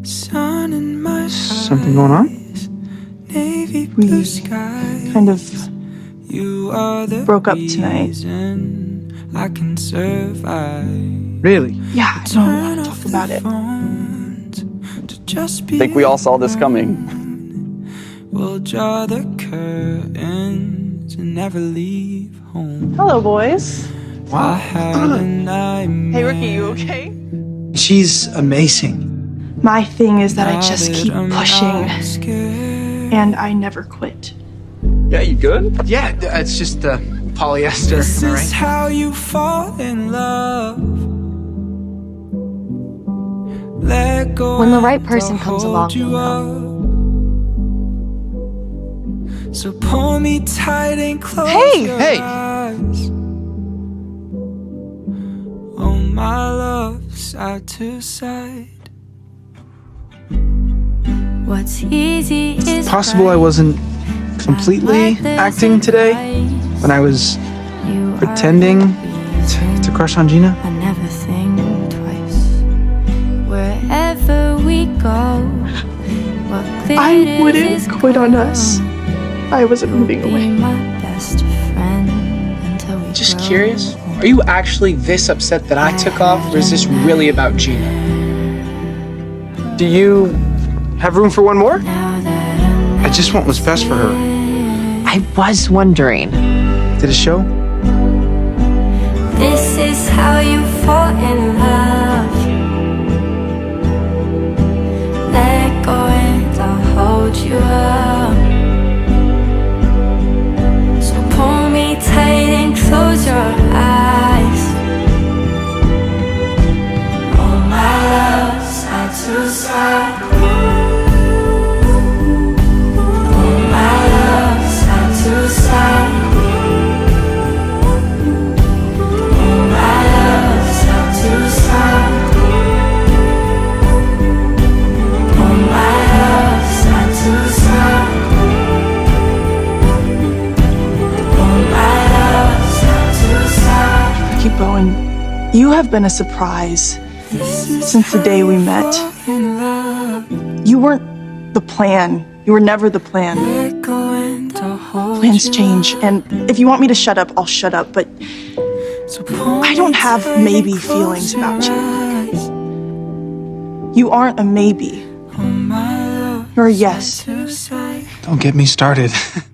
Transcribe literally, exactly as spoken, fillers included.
Something going on? We kind of broke up tonight. Really? Yeah, I don't want to talk about it. I think we all saw this coming. We'll draw the curtains and never leave home. Hello, boys. Wow. Hey, Ricky, you okay? She's amazing. My thing is that I just keep pushing, and I never quit. Yeah, you good? Yeah, it's just uh, polyester. This am I is right? how you fall in love. Let go. When the right person comes along, you'll know. So pull me tight and close Hey, your hey. eyes. Oh my love, side to side. What's easy is It's possible I wasn't completely acting today when I was pretending to, to crush on Gina. I never think twice. Wherever we go, what I wouldn't quit on us. I wasn't moving away. Just curious, are you actually this upset that I took off, or is this really about Gina? Do you have room for one more? I just want what's best for her. I was wondering. Did it show? This is how you fall in love. Let go and I'll hold you up. So pull me tight and close your eyes. Oh my love, side to side. Keep going. You have been a surprise since the day we met. You weren't the plan. You were never the plan. Plans change, and if you want me to shut up, I'll shut up, but I don't have maybe feelings about you. You aren't a maybe. You're a yes. Don't get me started.